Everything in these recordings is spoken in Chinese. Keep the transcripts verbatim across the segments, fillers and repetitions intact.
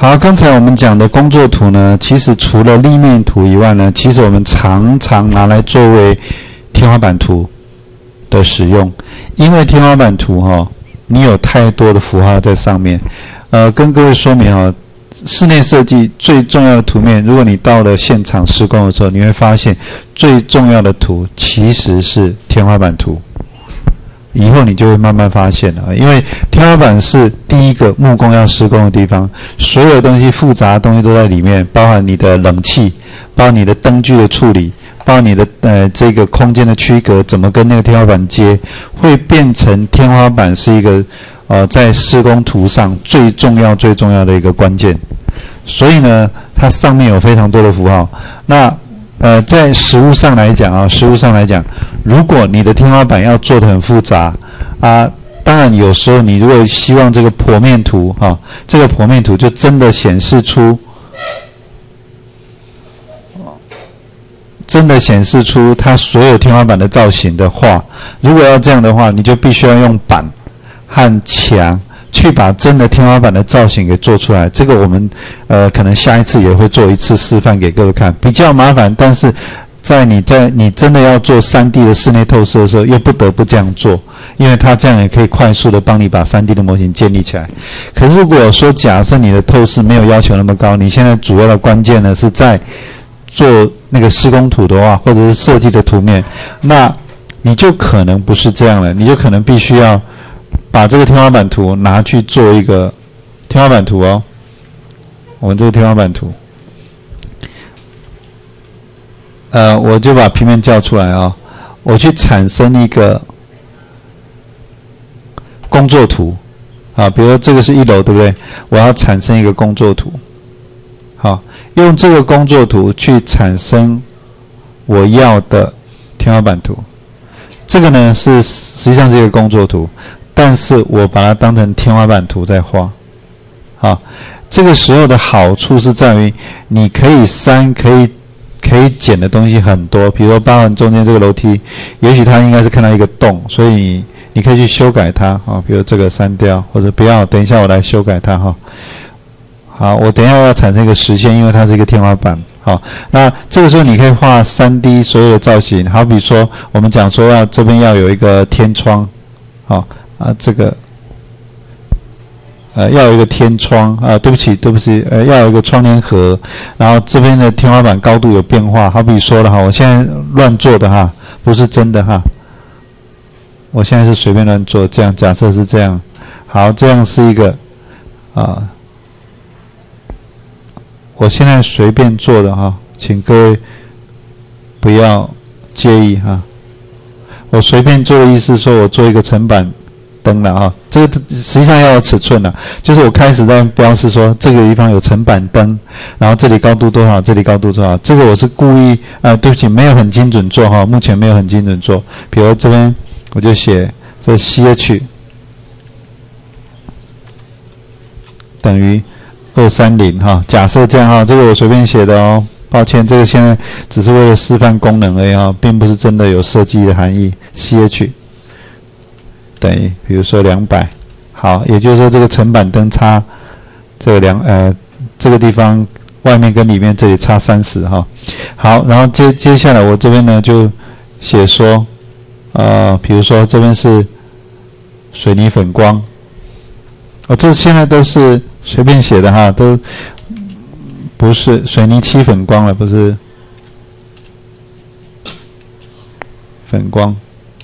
好，刚才我们讲的工作图呢，其实除了立面图以外呢，其实我们常常拿来作为天花板图的使用，因为天花板图哈、哦，你有太多的符号在上面。呃，跟各位说明哦，室内设计最重要的图面，如果你到了现场施工的时候，你会发现最重要的图其实是天花板图。以后你就会慢慢发现了，因为天花板是第一个木工要施工的地方，所有东西复杂的东西都在里面，包含你的冷气，包含你的灯具的处理，包含你的呃这个空间的区隔，怎么跟那个天花板接，会变成天花板是一个呃在施工图上最重要最重要的一个关键。所以呢，它上面有非常多的符号。那呃，在实物上来讲啊，实物上来讲，如果你的天花板要做得很复杂啊，当然有时候你如果希望这个剖面图哈、啊，这个剖面图就真的显示出，真的显示出它所有天花板的造型的话，如果要这样的话，你就必须要用板和墙去把真的天花板的造型给做出来。这个我们呃可能下一次也会做一次示范给各位看，比较麻烦，但是在你在你真的要做 三 D 的室内透视的时候，又不得不这样做，因为它这样也可以快速的帮你把 三 D 的模型建立起来。可是如果说假设你的透视没有要求那么高，你现在主要的关键呢是在做那个施工图的话，或者是设计的图面，那你就可能不是这样了，你就可能必须要把这个天花板图拿去做一个天花板图哦，我们这个天花板图，呃，我就把平面叫出来啊、哦，我去产生一个工作图啊，比如说这个是一楼，对不对？我要产生一个工作图，好，用这个工作图去产生我要的天花板图。这个呢是实际上是一个工作图。但是我把它当成天花板图在画，好，这个时候的好处是在于你可以删，可以可以剪的东西很多，比如说包含中间这个楼梯，也许它应该是看到一个洞，所以你你可以去修改它啊，比如这个删掉或者不要，等一下我来修改它哈。好，我等一下要产生一个实线，因为它是一个天花板。好，那这个时候你可以画 三 D 所有的造型，好比说我们讲说要这边要有一个天窗，好。啊，这个，呃，要有一个天窗啊，对不起，对不起，呃，要有一个窗帘盒，然后这边的天花板高度有变化，好比说了哈，我现在乱做的哈，不是真的哈，我现在是随便乱做，这样假设是这样，好，这样是一个啊，我现在随便做的哈，请各位不要介意哈，我随便做的意思说我做一个层板灯了啊，这个实际上要有尺寸了，就是我开始在标示说这个地方有层板灯，然后这里高度多少，这里高度多少，这个我是故意呃，对不起，没有很精准做哈，目前没有很精准做，比如这边我就写这 C H 等于二三零哈，假设这样哈，这个我随便写的哦，抱歉，这个现在只是为了示范功能而已哈，并不是真的有设计的含义 ，C H。等于比如说两百，好，也就是说这个层板灯差这个两呃这个地方外面跟里面这里差三十哈，好，然后接接下来我这边呢就写说，呃，比如说这边是水泥粉光，哦，这现在都是随便写的哈，都不是水泥漆粉光了，不是粉光。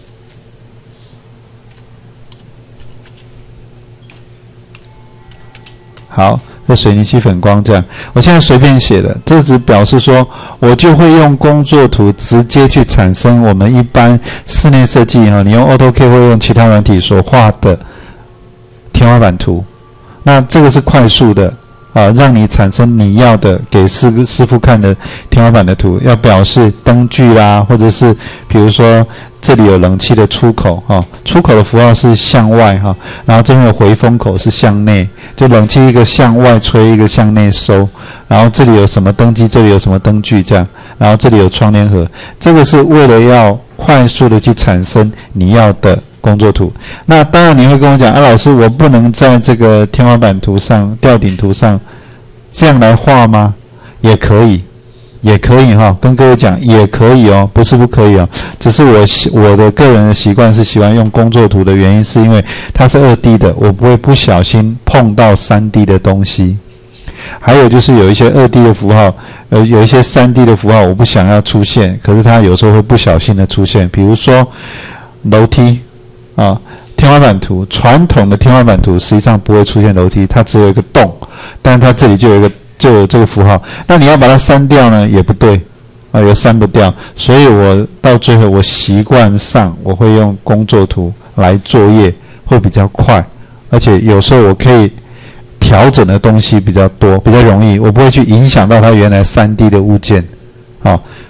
好，这水泥漆粉光这样，我现在随便写的，这只表示说我就会用工作图直接去产生我们一般室内设计哈，你用 AutoCAD 或用其他软体所画的天花板图，那这个是快速的啊，让你产生你要的给师师傅看的天花板的图，要表示灯具啦，或者是比如说这里有冷气的出口哈、哦，出口的符号是向外哈、哦，然后这边有回风口是向内，就冷气一个向外吹，一个向内收，然后这里有什么灯机，这里有什么灯具这样，然后这里有窗帘盒，这个是为了要快速的去产生你要的工作图。那当然你会跟我讲，啊，老师，我不能在这个天花板图上、吊顶图上这样来画吗？也可以，也可以哈，跟各位讲也可以哦，不是不可以哦，只是我我的个人的习惯是喜欢用工作图的原因，是因为它是二 D 的，我不会不小心碰到三 D 的东西。还有就是有一些二 D 的符号，呃，有一些三 D 的符号我不想要出现，可是它有时候会不小心的出现，比如说楼梯啊。天花板图，传统的天花板图实际上不会出现楼梯，它只有一个洞，但是它这里就有一个就有这个符号。那你要把它删掉呢，也不对，啊，也删不掉。所以我到最后，我习惯上我会用工作图来作业，会比较快，而且有时候我可以调整的东西比较多，比较容易，我不会去影响到它原来三 D 的物件。好，